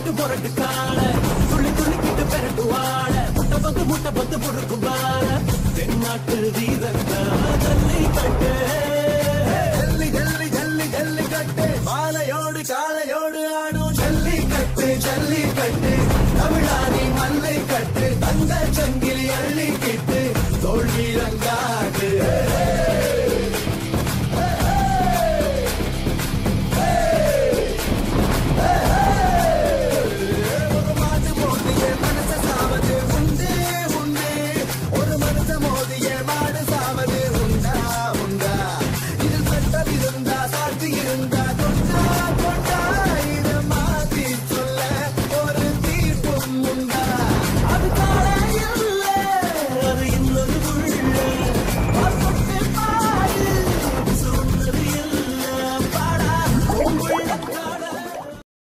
முரட்டு முரட்டு கால துள்ளி துள்ளிக்கிட்டு பெரட்டு வாழ முட்டை பந்து முறுக்கு வாழ தென்னாட்டு வீரத்த தள்ளி கட்டு